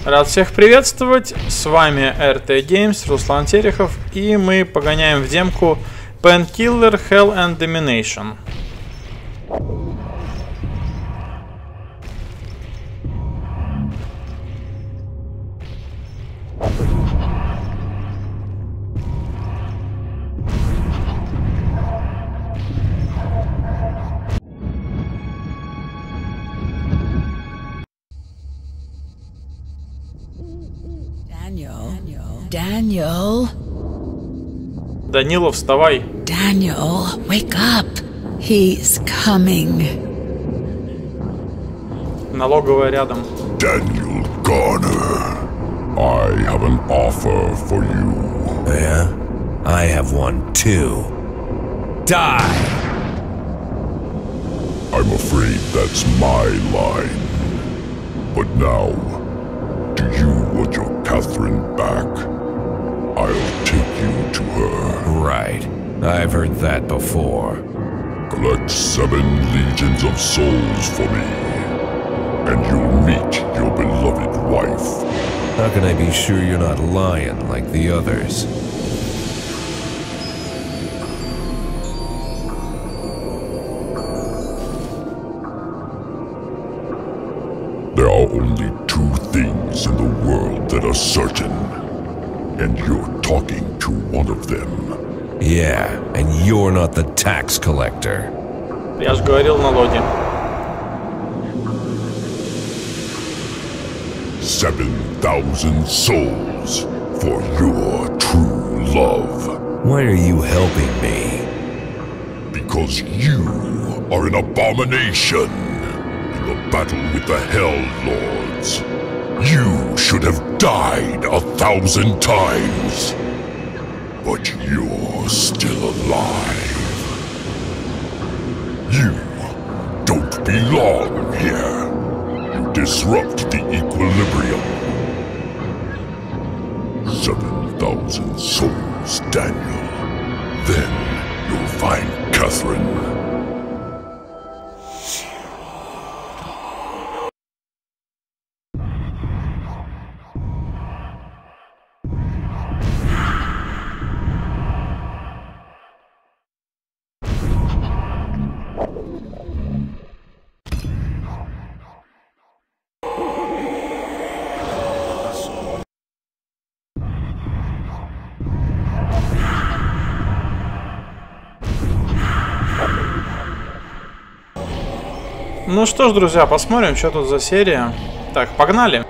Рад всех приветствовать, с вами RT Games, Руслан Терехов, и мы погоняем в демку Painkiller Hell and Domination. Daniel. Данила, вставай. Daniel, wake up. He's coming. Налоговая рядом. Daniel Garner, I have an offer for you. Yeah? I have one too. Die! I'm afraid that's my line. But now, do you want your Catherine back? I'll take you to her. Right. I've heard that before. Collect 7 legions of souls for me, and you'll meet your beloved wife. How can I be sure you're not lying like the others? There are only 2 things in the world that are certain, and you're talking to one of them. Yeah, and you're not the tax collector. Я же говорил налоги. 7,000 souls for your true love. Why are you helping me? Because you are an abomination in the battle with the Hell Lords. You should have died 1,000 times. But you're still alive. You don't belong here. You disrupt the equilibrium. 7,000 souls, Daniel. Then you'll find Catherine. Ну что ж, друзья, посмотрим, что тут за серия. Так, погнали.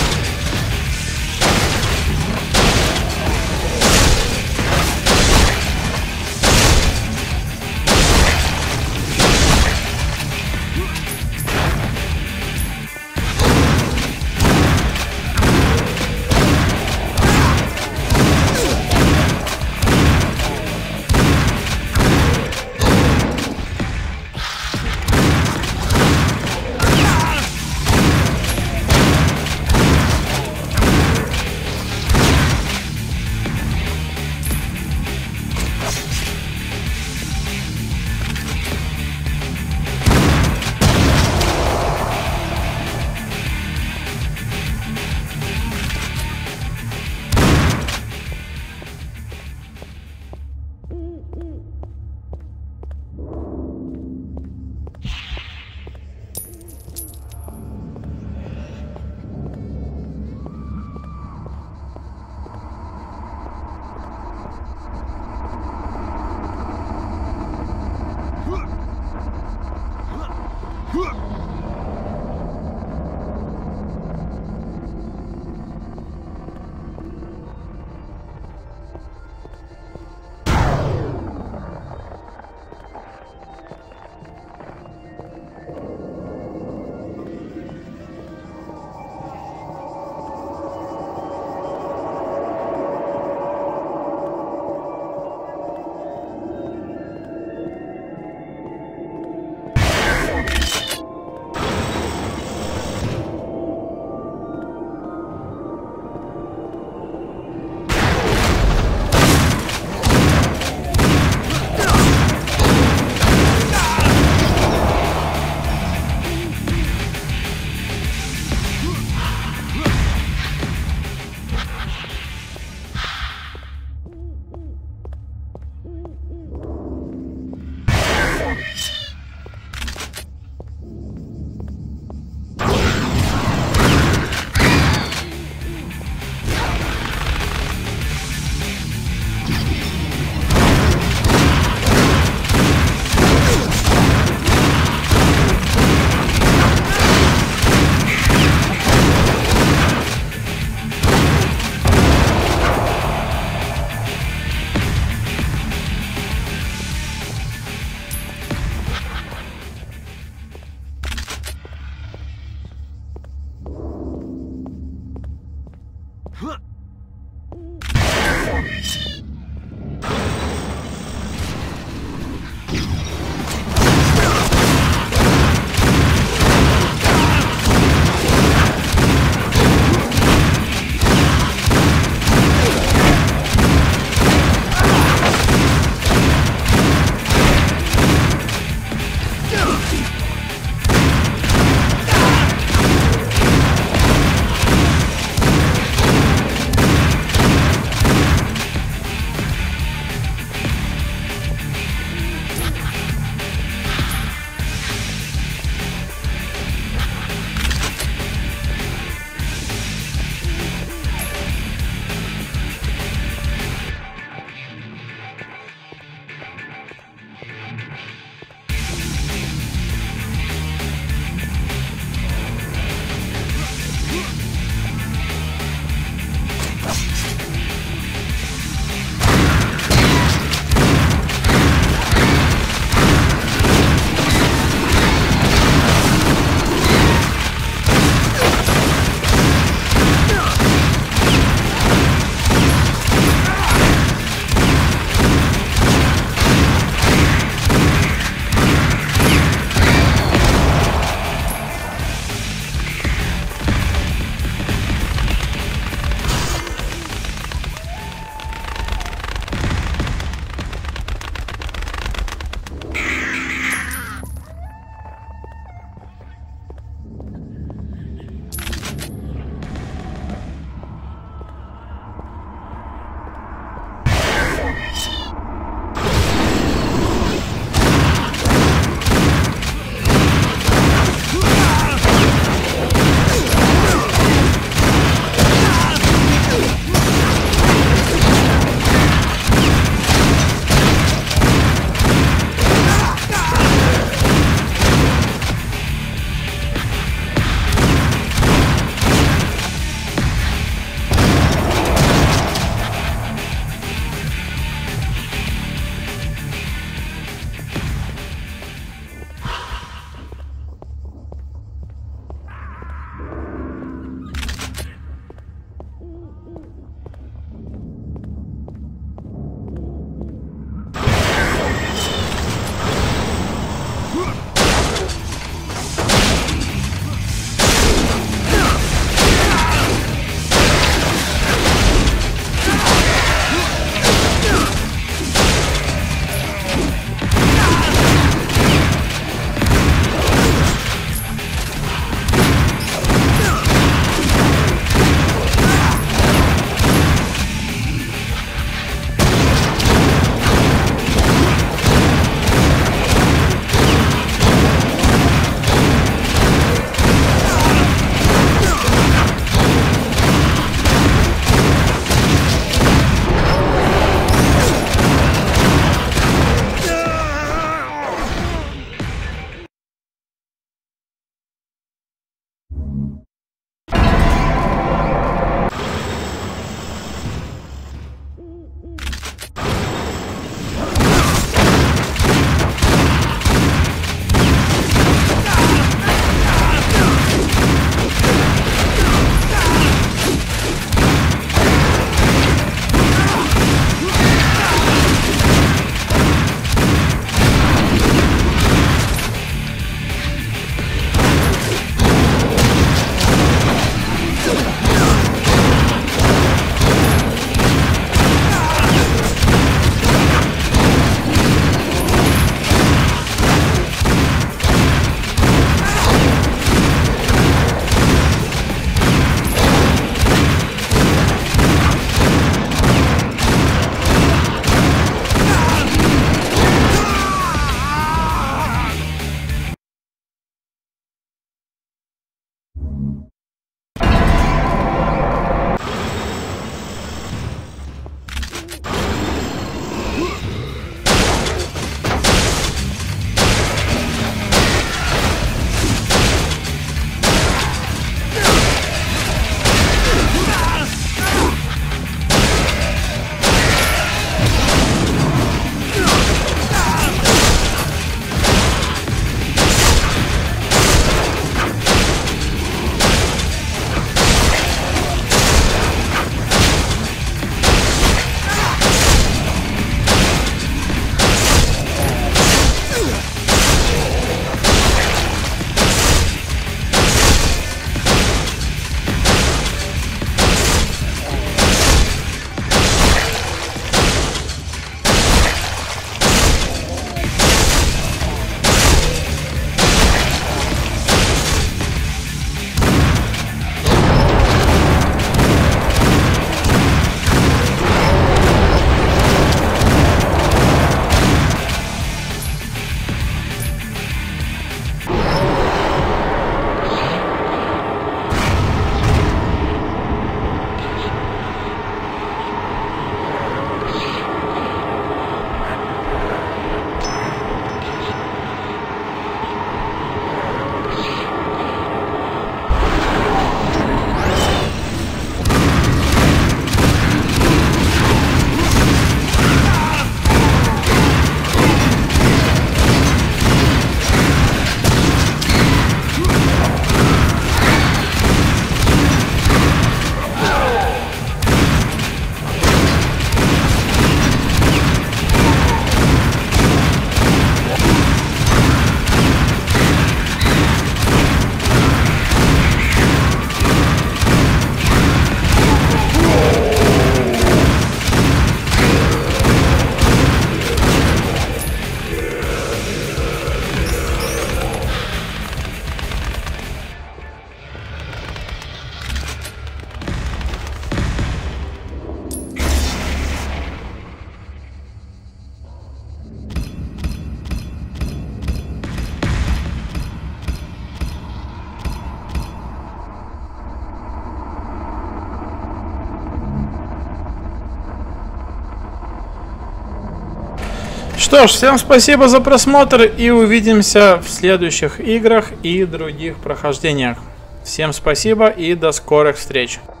Что ж, всем спасибо за просмотр и увидимся в следующих играх и других прохождениях. Всем спасибо и до скорых встреч.